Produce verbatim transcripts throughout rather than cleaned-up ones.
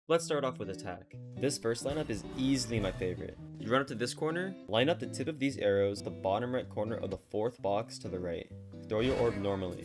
Let's start off with attack. This first lineup is easily my favorite. You run up to this corner, line up the tip of these arrows at the bottom right corner of the fourth box to the right. Throw your orb normally.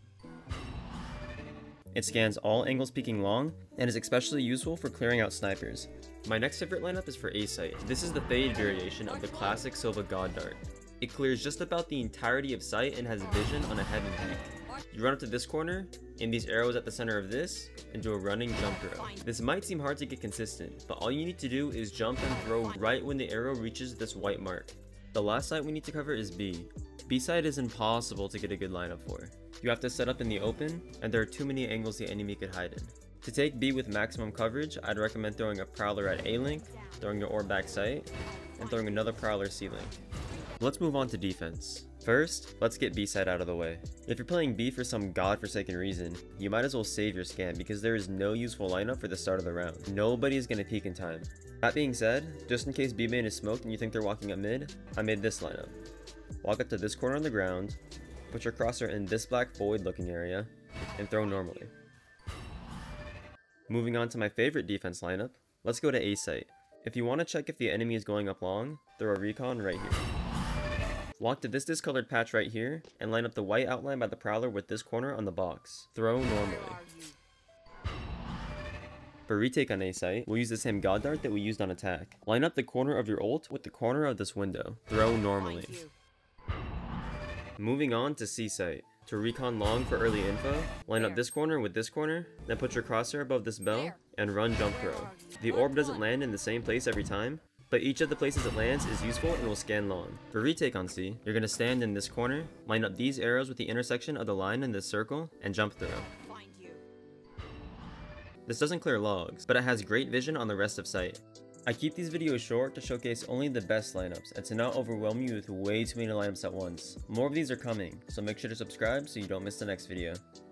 It scans all angles peeking long, and is especially useful for clearing out snipers. My next favorite lineup is for A-Sight. This is the fade variation of the classic Silva God Dart. It clears just about the entirety of sight and has vision on a heavy peak. You run up to this corner, aim these arrows at the center of this, and do a running jump throw. This might seem hard to get consistent, but all you need to do is jump and throw right when the arrow reaches this white mark. The last sight we need to cover is B. B side is impossible to get a good lineup for. You have to set up in the open, and there are too many angles the enemy could hide in. To take B with maximum coverage, I'd recommend throwing a Prowler at A link, throwing your orb back sight, and throwing another Prowler C link. Let's move on to defense. First, let's get B side out of the way. If you're playing B for some godforsaken reason, you might as well save your scan because there is no useful lineup for the start of the round. Nobody is going to peek in time. That being said, just in case B main is smoked and you think they're walking up mid, I made this lineup. Walk up to this corner on the ground, put your crosshair in this black void looking area, and throw normally. Moving on to my favorite defense lineup, let's go to A site. If you want to check if the enemy is going up long, throw a recon right here. Walk to this discolored patch right here, and line up the white outline by the Prowler with this corner on the box. Throw normally. For retake on A site, we'll use the same God Dart that we used on attack. Line up the corner of your ult with the corner of this window. Throw normally. Moving on to C site. To recon long for early info, line up this corner with this corner, then put your crosshair above this bell, and run jump throw. The orb doesn't land in the same place every time, but each of the places it lands is useful and will scan long. For retake on C, you're going to stand in this corner, line up these arrows with the intersection of the line in this circle, and jump throw. This doesn't clear logs, but it has great vision on the rest of sight. I keep these videos short to showcase only the best lineups and to not overwhelm you with way too many lineups at once. More of these are coming, so make sure to subscribe so you don't miss the next video.